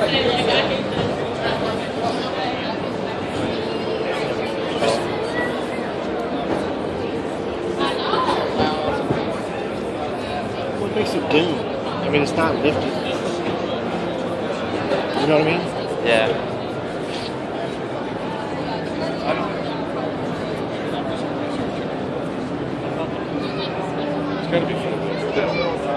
What makes it dune? I mean, it's not lifted. You know what I mean? Yeah. It's gotta be.